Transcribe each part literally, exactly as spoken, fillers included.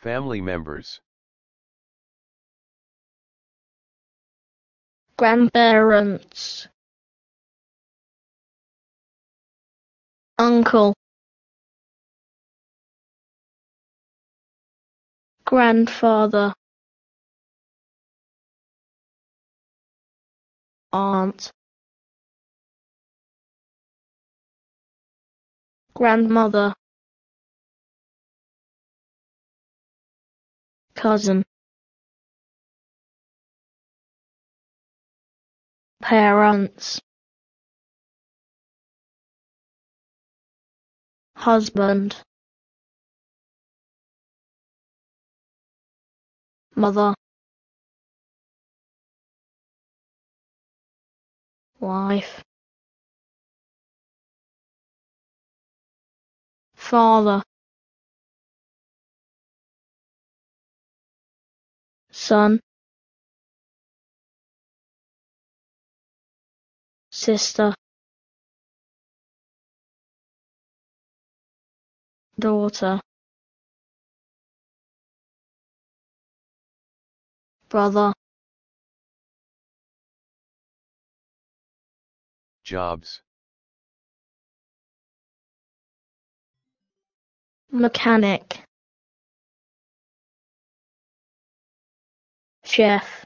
Family members. Grandparents. Uncle. Grandfather. Aunt. Grandmother. Cousin. Parents. Husband. Mother. Wife. Father. Son. Sister. Daughter. Brother. Jobs. Mechanic. Chef.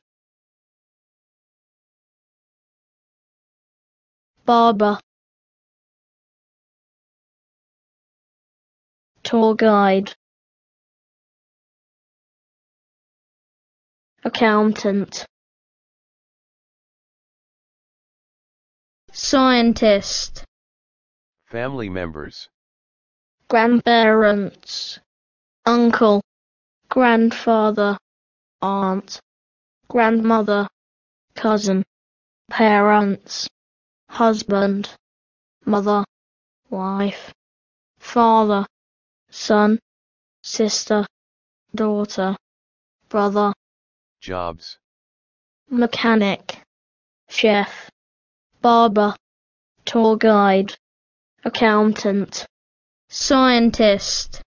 Barber. Tour guide. Accountant. Scientist. Family members. Grandparents. Uncle. Grandfather. Aunt. Grandmother. Cousin. Parents. Husband. Mother. Wife. Father. Son. Sister. Daughter. Brother. Jobs. Mechanic. Chef. Barber. Tour guide. Accountant. Scientist.